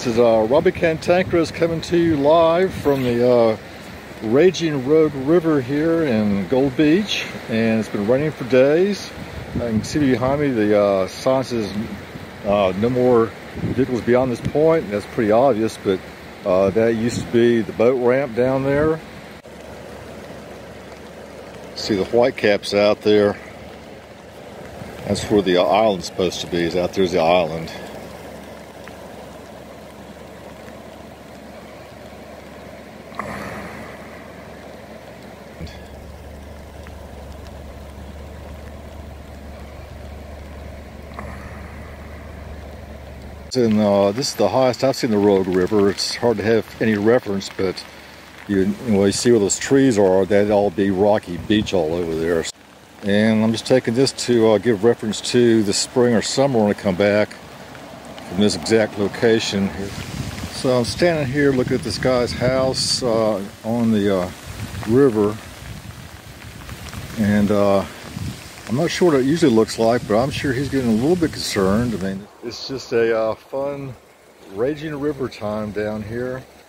This is Robbie Cantankerous coming to you live from the Raging Road River here in Gold Beach, and it's been raining for days. I can see behind me the sign says no more vehicles beyond this point. That's pretty obvious, but that used to be the boat ramp down there. See the white caps out there. That's where the island's supposed to be, is out there's the island. And this is the highest I've seen the Rogue River. It's hard to have any reference, but you see where those trees are, that'd all be rocky beach all over there. And I'm just taking this to give reference to the spring or summer when I come back from this exact location. So I'm standing here looking at this guy's house on the river, and I'm not sure what it usually looks like, but I'm sure he's getting a little bit concerned. I mean, it's just a fun raging river time down here.